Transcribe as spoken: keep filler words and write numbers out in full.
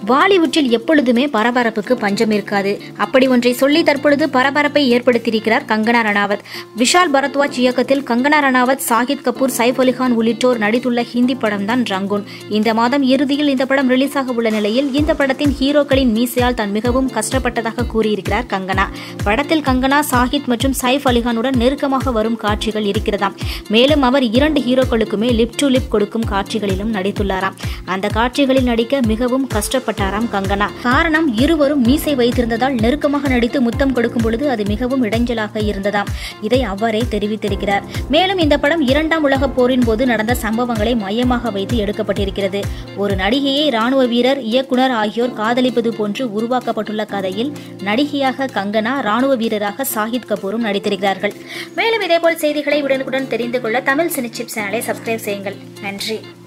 பாலிவுட்டில் எப்பொழுதுமே பரபரப்புக்கு பஞ்சம் இருக்காது. அப்படி ஒன்றை சொல்லி தற்பொழுது பரபரப்பை ஏற்படுத்தியிருக்கிறார் கங்கனா ரணாவத். விஷால் பரத்வாஜ் இயக்கத்தில் கங்கனா ரணாவத், சாகித் கபூர், சைஃப் அலி கான் உள்ளிட்டோர் நடித்துள்ள ஹிந்தி படம் தான் ரங்கூன். இந்த மாதம் இறுதியில் இந்த படம் ரிலீஸ் ஆக உள்ள நிலையில் இந்த படத்தின் ஹீரோக்களின் மீசையால் தான் மிகவும் கஷ்டப்பட்டதாக கூறியிருக்கிறார் கங்கனா. படத்தில் கங்கனா, சாகித் மற்றும் சைஃப் அலி கானுடன் நெருக்கமாக வரும் காட்சிகள் இருக்கிறதாம். மேலும் அவர் இரண்டு ஹீரோக்களுக்குமே லிப் டு லிப் கொடுக்கும் காட்சிகளிலும் நடித்துள்ளாராம். அந்த காட்சிகளில் நடிக்க மிகவும் கஷ்டப்பட்டாராம் கங்கனா. காரணம், இருவரும் மீசை வைத்திருந்ததால் நெருக்கமாக நடித்து முத்தம் கொடுக்கும் பொழுது அது மிகவும் இடைஞ்சலாக இருந்ததாம். இதை அவரே தெரிவித்திருக்கிறார். மேலும் இந்த படம் இரண்டாம் உலகப் போரின் போது நடந்த சம்பவங்களை மையமாக வைத்து எடுக்கப்பட்டிருக்கிறது. ஒரு நடிகையை ராணுவ வீரர், இயக்குனர் ஆகியோர் காதலிப்பது போன்று உருவாக்கப்பட்டுள்ள கதையில் நடிகையாக கங்கனா, ராணுவ வீரராக சாகித் கபூரும் நடித்திருக்கிறார்கள். மேலும் இதேபோல் செய்திகளை உடனுக்குடன் தெரிந்து கொள்ள தமிழ் சினி சிப்ஸ் சேனலை சப்ஸ்கிரைப் செய்யுங்கள். நன்றி.